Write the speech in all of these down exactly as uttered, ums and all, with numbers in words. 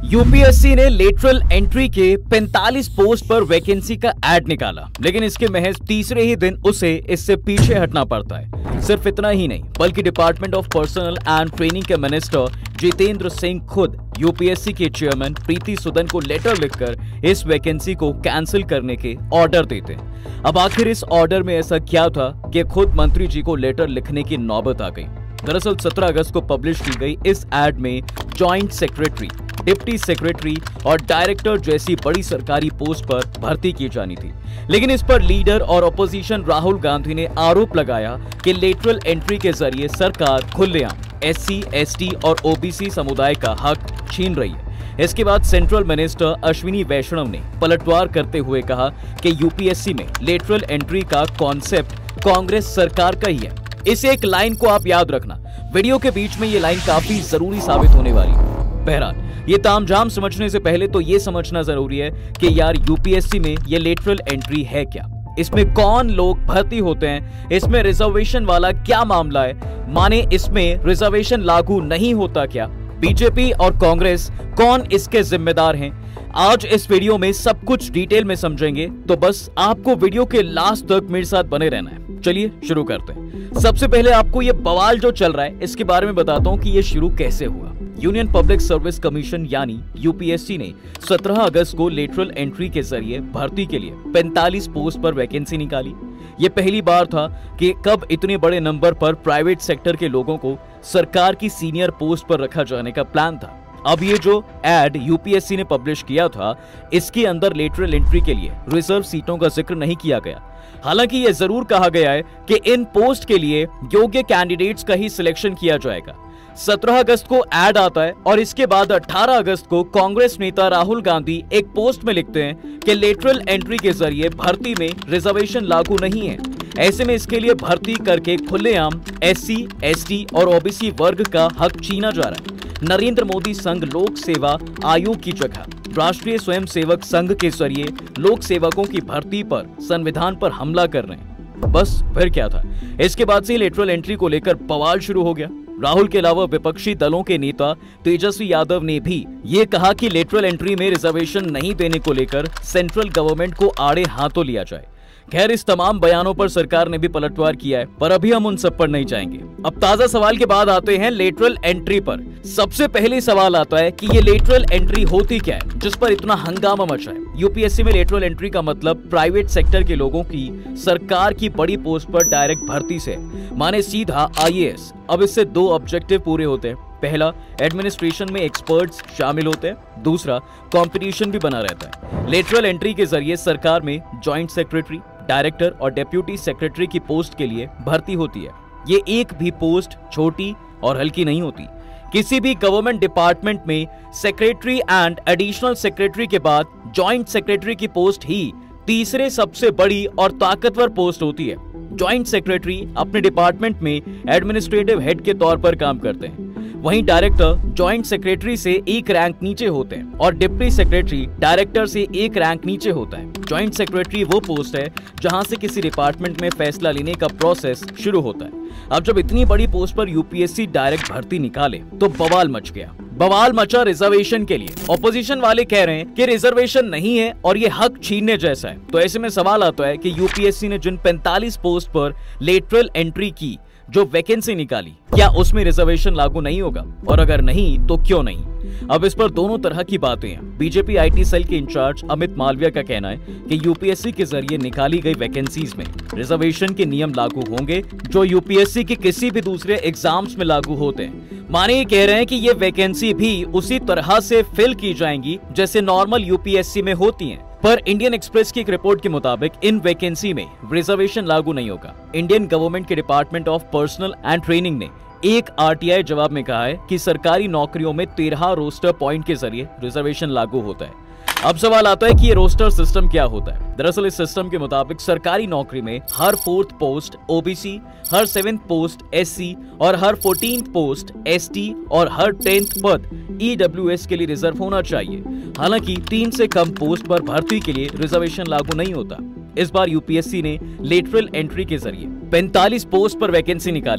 UPSC ने lateral entry के पैंतालीस पोस्ट पर वैकेंसी का एड निकाला, लेकिन इसके महज तीसरे ही दिन उसे इससे पीछे हटना पड़ता है। सिर्फ इतना ही नहीं, बल्कि department of personnel and training के मिनिस्टर जितेंद्र सिंह खुद यूपीएससी के चेयरमैन प्रीति सूदन को लेटर लिखकर इस वैकेंसी को कैंसिल करने के ऑर्डर देते हैं। अब आखिर इस ऑर्डर में ऐसा क्या था कि खुद मंत्री जी को लेटर लिखने की नौबत आ गई। दरअसल सत्रह अगस्त को पब्लिश की गई इस एड में जॉइंट सेक्रेटरी, डिप्टी सेक्रेटरी और डायरेक्टर जैसी बड़ी सरकारी पोस्ट पर भर्ती की जानी थी, लेकिन इस पर लीडर और अपोजिशन राहुल गांधी ने आरोप लगाया कि लेटरल एंट्री के जरिए सरकार खुलेआम एससी, एसटी और ओबीसी समुदाय का हक छीन रही है। इसके बाद सेंट्रल मिनिस्टर अश्विनी वैष्णव ने पलटवार करते हुए कहा कि यूपीएससी में लेटरल एंट्री का कॉन्सेप्ट कांग्रेस सरकार का ही है। इस एक लाइन को आप याद रखना, वीडियो के बीच में ये लाइन काफी जरूरी साबित होने वाली है। बहरहाल, ये तामझाम समझने से पहले तो ये समझना जरूरी है कि यार यूपीएससी में ये लेटरल एंट्री है क्या, इसमें कौन लोग भर्ती होते हैं, इसमें रिजर्वेशन वाला क्या मामला है, माने इसमें रिजर्वेशन लागू नहीं होता क्या, बीजेपी और कांग्रेस कौन इसके जिम्मेदार हैं। आज इस वीडियो में सब कुछ डिटेल में समझेंगे, तो बस आपको वीडियो के लास्ट तक मेरे साथ बने रहना है। चलिए शुरू करते हैं। सबसे पहले आपको ये बवाल जो चल रहा है इसके बारे में बताता हूँ कि ये शुरू कैसे हुआ। यूनियन पब्लिक सर्विस कमीशन यानी यूपीएससी ने सत्रह अगस्त को लेटरल एंट्री के जरिए भर्ती के लिए पैंतालीस पोस्ट पर वैकेंसी निकाली। ये पहली बार था कि कब इतने बड़े नंबर पर प्राइवेट सेक्टर के लोगों को सरकार की सीनियर पोस्ट पर रखा जाने का प्लान था। अब ये जो एड यूपीएससी ने पब्लिश किया था, इसके अंदर लेटरल एंट्री के लिए रिजर्व सीटों का जिक्र नहीं किया गया। हालांकि यह जरूर कहा गया है कि इन पोस्ट के लिए योग्य कैंडिडेट्स का ही सिलेक्शन किया जाएगा। सत्रह अगस्त को एड आता है और इसके बाद अठारह अगस्त को कांग्रेस नेता राहुल गांधी एक पोस्ट में लिखते हैं कि लेटरल एंट्री के जरिए भर्ती में रिजर्वेशन लागू नहीं है। ऐसे में इसके लिए भर्ती करके खुलेआम एससी, एसटी और ओबीसी वर्ग का हक छीना जा रहा है। नरेंद्र मोदी संघ लोक सेवा आयोग की जगह राष्ट्रीय स्वयंसेवक संघ के जरिए लोक सेवकों की भर्ती पर संविधान पर हमला कर रहे हैं। बस फिर क्या था, इसके बाद से लेटरल एंट्री को लेकर बवाल शुरू हो गया। राहुल के अलावा विपक्षी दलों के नेता तेजस्वी यादव ने भी ये कहा कि लेटरल एंट्री में रिजर्वेशन नहीं देने को लेकर सेंट्रल गवर्नमेंट को आड़े हाथों लिया जाए। खैर, इस तमाम बयानों पर सरकार ने भी पलटवार किया है, पर अभी हम उन सब पर नहीं जाएंगे। अब ताजा सवाल के बाद आते हैं लेटरल एंट्री पर। सबसे पहले सवाल आता है कि ये लेटरल एंट्री होती क्या है जिस पर इतना हंगामा मचा है। यूपीएससी में लेटरल एंट्री का मतलब प्राइवेट सेक्टर के लोगों की सरकार की बड़ी पोस्ट पर डायरेक्ट भर्ती से, माने सीधा आईएएस। अब इससे दो ऑब्जेक्टिव पूरे होते हैं। पहला, एडमिनिस्ट्रेशन में एक्सपर्ट्स शामिल होते हैं, दूसरा कंपटीशन भी बना रहता है। लेटरल एंट्री के जरिए सरकार में जॉइंट सेक्रेटरी, डायरेक्टर और डिप्टी सेक्रेटरी की पोस्ट के लिए भर्ती होती है। ये एक भी पोस्ट छोटी और हल्की नहीं होती। किसी भी गवर्नमेंट डिपार्टमेंट में सेक्रेटरी एंड एडिशनल सेक्रेटरी के बाद जॉइंट सेक्रेटरी की पोस्ट ही तीसरे सबसे बड़ी और ताकतवर पोस्ट होती है। जॉइंट सेक्रेटरी अपने डिपार्टमेंट में एडमिनिस्ट्रेटिव हेड के तौर पर काम करते हैं, वहीं डायरेक्टर जॉइंट सेक्रेटरी से एक रैंक नीचे होते हैं और डिप्टी सेक्रेटरी डायरेक्टर से एक रैंक नीचे होता है। जॉइंट सेक्रेटरी वो पोस्ट है जहां से किसी डिपार्टमेंट में फैसला लेने का प्रोसेस शुरू होता है। अब जब इतनी बड़ी पोस्ट पर यूपीएससी डायरेक्ट भर्ती निकाले तो बवाल मच गया। बवाल मचा रिजर्वेशन के लिए। ऑपोजिशन वाले कह रहे हैं कि रिजर्वेशन नहीं है और ये हक छीनने जैसा है। तो ऐसे में सवाल आता है कि यूपीएससी ने जिन पैंतालीस पोस्ट पर लेटरल एंट्री की, जो वैकेंसी निकाली, क्या उसमें रिजर्वेशन लागू नहीं होगा, और अगर नहीं तो क्यों नहीं। अब इस पर दोनों तरह की बातें हैं। बीजेपी आईटी सेल के इंचार्ज अमित मालविया का कहना है कि यूपीएससी के जरिए निकाली गई वैकेंसीज में रिजर्वेशन के नियम लागू होंगे जो यूपीएससी के किसी भी दूसरे एग्जाम्स में लागू होते हैं। माने ये कह रहे हैं कि ये वैकेंसी भी उसी तरह से फिल की जाएंगी जैसे नॉर्मल यूपीएससी में होती हैं। पर इंडियन एक्सप्रेस की एक रिपोर्ट के मुताबिक इन वैकेंसी में रिजर्वेशन लागू नहीं होगा। इंडियन गवर्नमेंट के department of personnel and training ने एक आरटीआई जवाब में कहा है कि सरकारी नौकरियों में तेरह रोस्टर पॉइंट के जरिए रिजर्वेशन लागू होता है। अब सवाल आता है कि ये रोस्टर सिस्टम क्या होता है। दरअसल इस सिस्टम के मुताबिक सरकारी नौकरी में हर फोर्थ पोस्ट ओबीसी, हर सेवेंथ पोस्ट एससी और हर फोर्टीन्थ पोस्ट एसटी और हर टेंथ पद ईडब्ल्यूएस के लिए रिजर्व होना चाहिए। हालांकि तीन से कम पोस्ट पर भर्ती के लिए रिजर्वेशन लागू नहीं होता। इस बार यूपीएससी ने लेटरल एंट्री के जरिए पैंतालीस पोस्ट पर वैकेंसी निकाली है।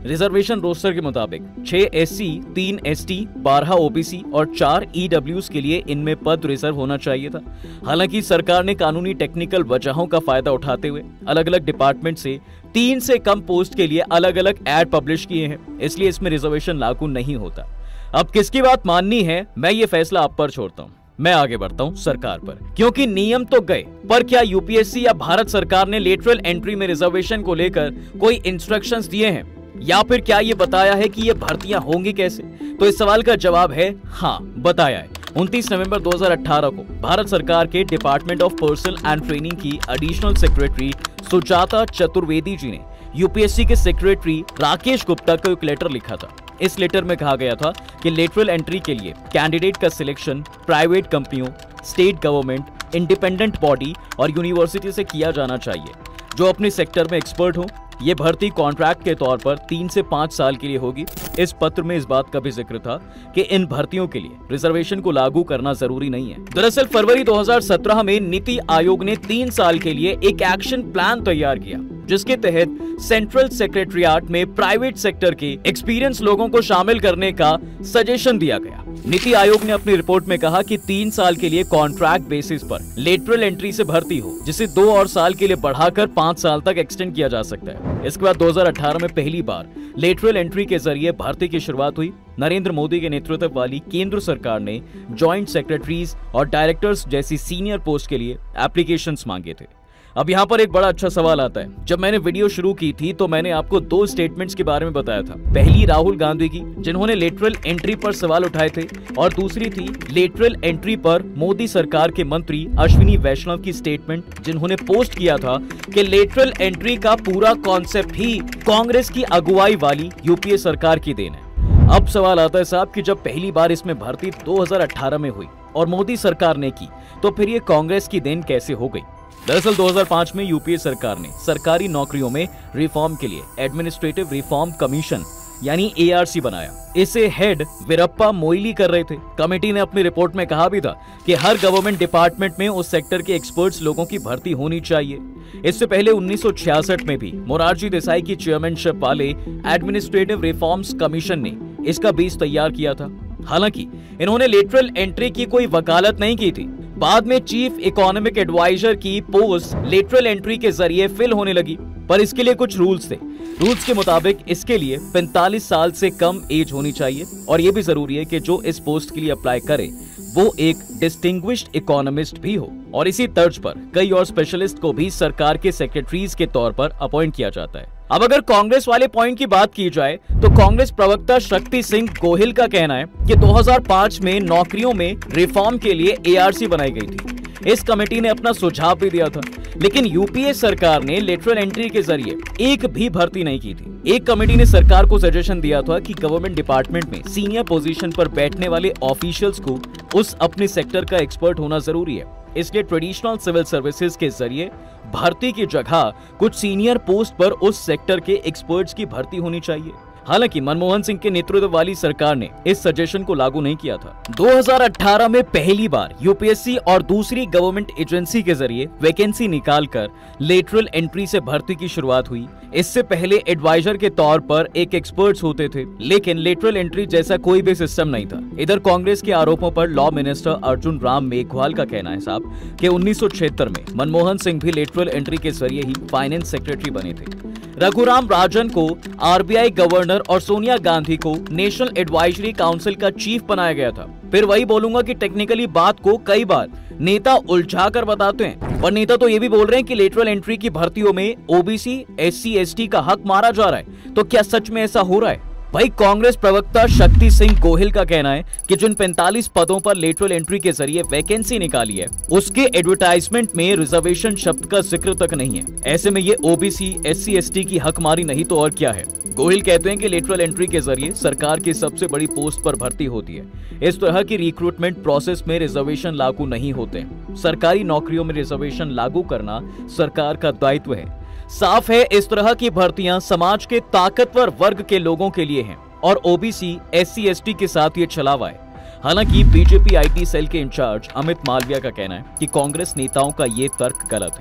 रिजर्वेशन रोस्टर के मुताबिक छह एससी, तीन एसटी, बारह ओबीसी और चार ईडब्ल्यूज के लिए इनमें पद रिजर्व होना चाहिए था। हालांकि सरकार ने कानूनी टेक्निकल वजहों का फायदा उठाते हुए अलग अलग डिपार्टमेंट से तीन से कम पोस्ट के लिए अलग अलग एड पब्लिश किए हैं, इसलिए इसमें रिजर्वेशन लागू नहीं होता। अब किसकी बात माननी है, मैं ये फैसला आप पर छोड़ता हूँ। मैं आगे बढ़ता हूँ सरकार पर, क्योंकि नियम तो गए, पर क्या यूपीएससी या भारत सरकार ने लेटरल एंट्री में रिजर्वेशन को लेकर कोई इंस्ट्रक्शंस दिए हैं, या फिर क्या ये बताया है कि ये भर्तियां होंगी कैसे? तो इस सवाल का जवाब है हाँ, बताया है। उनतीस नवंबर दो हज़ार अठारह को भारत सरकार के department of personnel and training की एडिशनल सेक्रेटरी सुजाता चतुर्वेदी जी ने यूपीएससी के सेक्रेटरी राकेश गुप्ता को एक लेटर लिखा था। इस लेटर में कहा गया था कि लेटरल एंट्री के लिए कैंडिडेट का सिलेक्शन प्राइवेट कंपनियों, स्टेट गवर्नमेंट, इंडिपेंडेंट बॉडी और यूनिवर्सिटी से किया जाना चाहिए जो अपने सेक्टर में एक्सपर्ट हो। ये भर्ती कॉन्ट्रैक्ट के तौर पर तीन से पाँच साल के लिए होगी। इस पत्र में इस बात का भी जिक्र था कि इन भर्तियों के लिए रिजर्वेशन को लागू करना जरूरी नहीं है। दरअसल फरवरी दो हज़ार सत्रह में नीति आयोग ने तीन साल के लिए एक एक्शन प्लान तैयार किया, जिसके तहत सेंट्रल सेक्रेटरिएट में प्राइवेट सेक्टर के एक्सपीरियंस लोगों को शामिल करने का सजेशन दिया गया। नीति आयोग ने अपनी रिपोर्ट में कहा कि तीन साल के लिए कॉन्ट्रैक्ट बेसिस पर लेटरल एंट्री से भर्ती हो, जिसे दो और साल के लिए बढ़ाकर पांच साल तक एक्सटेंड किया जा सकता है। इसके बाद दो हज़ार अठारह में पहली बार लेटरल एंट्री के जरिए भर्ती की शुरुआत हुई। नरेंद्र मोदी के नेतृत्व वाली केंद्र सरकार ने जॉइंट सेक्रेटरीज और डायरेक्टर्स जैसी सीनियर पोस्ट के लिए एप्लीकेशंस मांगे थे। अब यहाँ पर एक बड़ा अच्छा सवाल आता है। जब मैंने वीडियो शुरू की थी तो मैंने आपको दो स्टेटमेंट्स के बारे में बताया था। पहली राहुल गांधी की, जिन्होंने लेटरल एंट्री पर सवाल उठाए थे, और दूसरी थी लेटरल एंट्री पर मोदी सरकार के मंत्री अश्विनी वैष्णव की स्टेटमेंट, जिन्होंने पोस्ट किया था कि लेटरल एंट्री का पूरा कॉन्सेप्ट ही कांग्रेस की अगुवाई वाली यूपीए सरकार की देन है। अब सवाल आता है साहब कि जब पहली बार इसमें भर्ती दो हज़ार अठारह में हुई और मोदी सरकार ने की, तो फिर ये कांग्रेस की देन कैसे हो गई? दरअसल दो हज़ार पाँच में यूपीए सरकार ने सरकारी नौकरियों में रिफॉर्म के लिए एडमिनिस्ट्रेटिव रिफॉर्म कमीशन यानी एआरसी बनाया। इसे हेड वीरप्पा मोइली कर रहे थे। कमेटी ने अपनी रिपोर्ट में कहा भी था कि हर गवर्नमेंट डिपार्टमेंट में उस सेक्टर के एक्सपर्ट्स लोगों की भर्ती होनी चाहिए। इससे पहले उन्नीस सौ छियासठ में भी मोरारजी देसाई की चेयरमैनशिप वाले एडमिनिस्ट्रेटिव रिफॉर्म्स कमीशन ने इसका बेस तैयार किया था। हालांकि इन्होंने लेटरल एंट्री की कोई वकालत नहीं की थी। बाद में चीफ इकोनॉमिक एडवाइजर की पोस्ट लेटरल एंट्री के जरिए फिल होने लगी, पर इसके लिए कुछ रूल्स थे। रूल्स के मुताबिक इसके लिए पैंतालीस साल से कम एज होनी चाहिए, और यह भी जरूरी है कि जो इस पोस्ट के लिए अप्लाई करे वो एक डिस्टिंग्विश्ड इकोनॉमिस्ट भी हो। और इसी तर्ज पर कई और स्पेशलिस्ट को भी सरकार के सेक्रेटरीज के तौर पर अपॉइंट किया जाता है। अब अगर कांग्रेस वाले पॉइंट की बात की जाए तो कांग्रेस प्रवक्ता शक्ति सिंह गोहिल का कहना है कि दो हज़ार पाँच में नौकरियों में रिफॉर्म के लिए एआरसी बनाई गई थी। इस कमेटी ने अपना सुझाव भी दिया था, लेकिन यूपीए सरकार ने लेटरल एंट्री के जरिए एक भी भर्ती नहीं की थी। एक कमेटी ने सरकार को सजेशन दिया था कि गवर्नमेंट डिपार्टमेंट में सीनियर पोजीशन पर बैठने वाले ऑफिशियल्स को उस अपने सेक्टर का एक्सपर्ट होना जरूरी है, इसलिए ट्रेडिशनल सिविल सर्विसेज के जरिए भर्ती की जगह कुछ सीनियर पोस्ट पर उस सेक्टर के एक्सपर्ट्स की भर्ती होनी चाहिए। हालांकि मनमोहन सिंह के नेतृत्व वाली सरकार ने इस सजेशन को लागू नहीं किया था। दो हज़ार अठारह में पहली बार यूपीएससी और दूसरी गवर्नमेंट एजेंसी के जरिए वैकेंसी निकालकर लेटरल एंट्री से भर्ती की शुरुआत हुई। इससे पहले एडवाइजर के तौर पर एक एक्सपर्ट्स होते थे, लेकिन लेटरल एंट्री जैसा कोई भी सिस्टम नहीं था। इधर कांग्रेस के आरोपों पर लॉ मिनिस्टर अर्जुन राम मेघवाल का कहना है साहब कि उन्नीस सौ छिहत्तर में मनमोहन सिंह भी लेटरल एंट्री के जरिए ही फाइनेंस सेक्रेटरी बने थे। रघुराम राजन को आरबीआई गवर्नर और सोनिया गांधी को नेशनल एडवाइजरी काउंसिल का चीफ बनाया गया था। फिर वही बोलूंगा कि टेक्निकली बात को कई बार नेता उलझा कर बताते हैं, और नेता तो ये भी बोल रहे हैं कि लेटरल एंट्री की भर्तियों में ओबीसी, एससी, एसटी का हक मारा जा रहा है। तो क्या सच में ऐसा हो रहा है? भाई कांग्रेस प्रवक्ता शक्ति सिंह गोहिल का कहना है कि जिन पैंतालीस पदों पर लेटरल एंट्री के जरिए वैकेंसी निकाली है, उसके एडवर्टाइजमेंट में रिजर्वेशन शब्द का जिक्र तक नहीं है। ऐसे में ये ओबीसी, एससी, एसटी की हकमारी नहीं तो और क्या है। गोहिल कहते हैं कि लेटरल एंट्री के जरिए सरकार की सबसे बड़ी पोस्ट पर भर्ती होती है। इस तरह की रिक्रूटमेंट प्रोसेस में रिजर्वेशन लागू नहीं होते। सरकारी नौकरियों में रिजर्वेशन लागू करना सरकार का दायित्व है। साफ है इस तरह की भर्तियां समाज के ताकतवर वर्ग के लोगों के लिए हैं, और ओबीसी, एससी, एसटी के साथ ये छलावा है। हालांकि बीजेपी आईटी सेल के इंचार्ज अमित मालविया का कहना है कि कांग्रेस नेताओं का ये तर्क गलत है।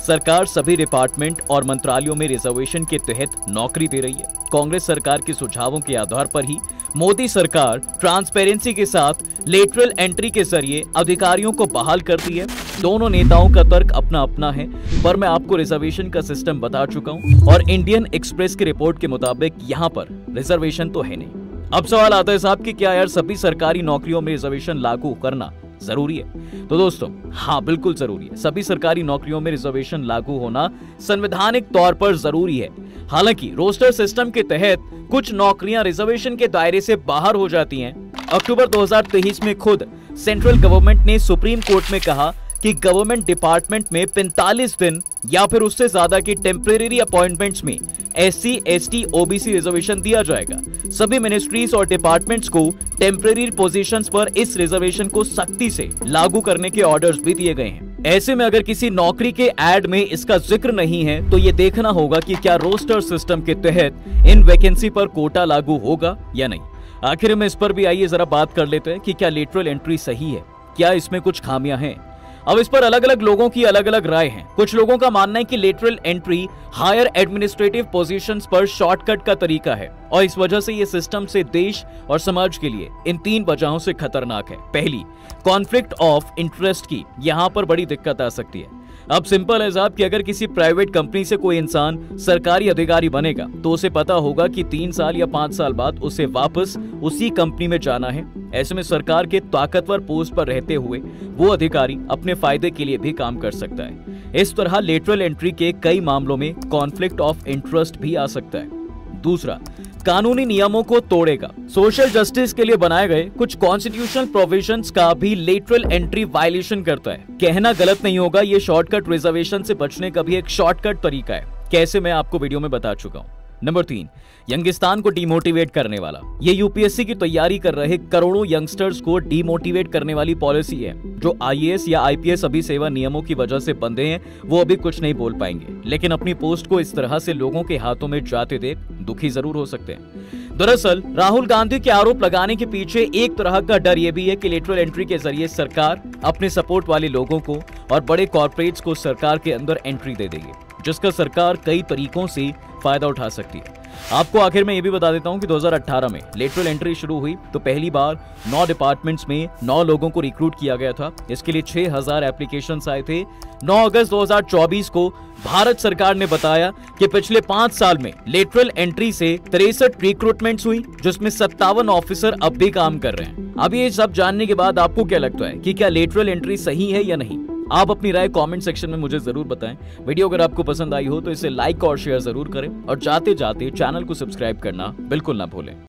सरकार सभी डिपार्टमेंट और मंत्रालयों में रिजर्वेशन के तहत नौकरी दे रही है। कांग्रेस सरकार के सुझावों के आधार पर ही मोदी सरकार ट्रांसपेरेंसी के साथ लेटरल एंट्री के जरिए अधिकारियों को बहाल करती है। दोनों नेताओं का तर्क अपना अपना है, पर मैं आपको रिजर्वेशन का सिस्टम बता चुका हूं और इंडियन एक्सप्रेस की रिपोर्ट के मुताबिक यहां पर रिजर्वेशन तो है नहीं। अब सवाल आता है साहब कि क्या यार सभी सरकारी नौकरियों में रिजर्वेशन लागू करना जरूरी है? तो दोस्तों हाँ, बिल्कुल जरूरी है। सभी सरकारी नौकरियों में रिजर्वेशन लागू होना संवैधानिक तौर पर जरूरी है। हालांकि रोस्टर सिस्टम के तहत कुछ नौकरियां रिजर्वेशन के दायरे से बाहर हो जाती हैं। अक्टूबर दो हज़ार तेईस में खुद सेंट्रल गवर्नमेंट ने सुप्रीम कोर्ट में कहा कि गवर्नमेंट डिपार्टमेंट में पैंतालीस दिन या फिर उससे ज्यादा की टेम्परेरी अपॉइंटमेंट्स में एससी, एसटी, ओबीसी रिजर्वेशन दिया जाएगा। सभी मिनिस्ट्रीज और डिपार्टमेंट्स को टेम्परेरी पोजीशंस पर इस रिजर्वेशन को सख्ती से लागू करने के ऑर्डर्स भी दिए गए हैं। ऐसे में अगर किसी नौकरी के एड में इसका जिक्र नहीं है तो ये देखना होगा कि क्या रोस्टर सिस्टम के तहत इन वैकेंसी पर कोटा लागू होगा या नहीं। आखिर में इस पर भी आइए जरा बात कर लेते हैं कि क्या लेटरल एंट्री सही है, क्या इसमें कुछ खामियां हैं। अब इस पर अलग अलग लोगों की अलग अलग राय है। कुछ लोगों का मानना है कि lateral entry higher administrative positions पर शॉर्टकट का तरीका है और इस वजह से ये सिस्टम से देश और समाज के लिए इन तीन वजहों से खतरनाक है। पहली, कॉन्फ्लिक्ट ऑफ इंटरेस्ट की यहाँ पर बड़ी दिक्कत आ सकती है। अब सिंपल है साहब कि अगर किसी प्राइवेट कंपनी से कोई इंसान सरकारी अधिकारी बनेगा तो उसे पता होगा कि तीन साल या पांच साल बाद उसे वापस उसी कंपनी में जाना है। ऐसे में सरकार के ताकतवर पोस्ट पर रहते हुए वो अधिकारी अपने फायदे के लिए भी काम कर सकता है। इस तरह लेटरल एंट्री के कई मामलों में कॉन्फ्लिक्ट ऑफ इंटरेस्ट भी आ सकता है। दूसरा, कानूनी नियमों को तोड़ेगा। सोशल जस्टिस के लिए बनाए गए कुछ कॉन्स्टिट्यूशनल प्रोविजंस का भी लेटरल एंट्री वायलेशन करता है। कहना गलत नहीं होगा, ये शॉर्टकट रिजर्वेशन से बचने का भी एक शॉर्टकट तरीका है। कैसे, मैं आपको वीडियो में बता चुका हूं। नंबर तीन, यंगिस्तान को डिमोटिवेट करने वाला। ये यूपीएससी की तैयारी कर रहे करोड़ों यंगस्टर्स को डिमोटिवेट करने वाली पॉलिसी है। जो आईएएस या आईपीएस अभी सेवा नियमों की वजह से बंधे हैं वो अभी कुछ नहीं बोल पाएंगे, लेकिन अपनी पोस्ट को इस तरह से लोगों के हाथों में जाते देख दुखी जरूर हो सकते हैं। दरअसल राहुल गांधी के आरोप लगाने के पीछे एक तरह का डर ये भी है कि लेटरल एंट्री के जरिए सरकार अपने सपोर्ट वाले लोगों को और बड़े कॉर्पोरेट्स को सरकार के अंदर एंट्री दे देगी, जिसका सरकार कई तरीकों से फायदा उठा सकती है। आपको आखिर में ये भी बता देता हूं कि दो हज़ार अठारह में लेटरल एंट्री शुरू हुई तो पहली बार नौ डिपार्टमेंट्स में नौ लोगों को रिक्रूट किया गया था। इसके लिए छह हज़ार एप्लीकेशंस आए थे। नौ अगस्त दो हज़ार चौबीस को भारत सरकार ने बताया कि पिछले पांच साल में लेटरल एंट्री से तिरसठ रिक्रूटमेंट्स हुई, जिसमें सत्तावन ऑफिसर अब भी काम कर रहे हैं। अब ये सब जानने के बाद आपको क्या लगता है कि क्या लेटरल एंट्री सही है या नहीं? आप अपनी राय कमेंट सेक्शन में मुझे जरूर बताएं। वीडियो अगर आपको पसंद आई हो तो इसे लाइक और शेयर जरूर करें और जाते जाते चैनल को सब्सक्राइब करना बिल्कुल ना भूलें।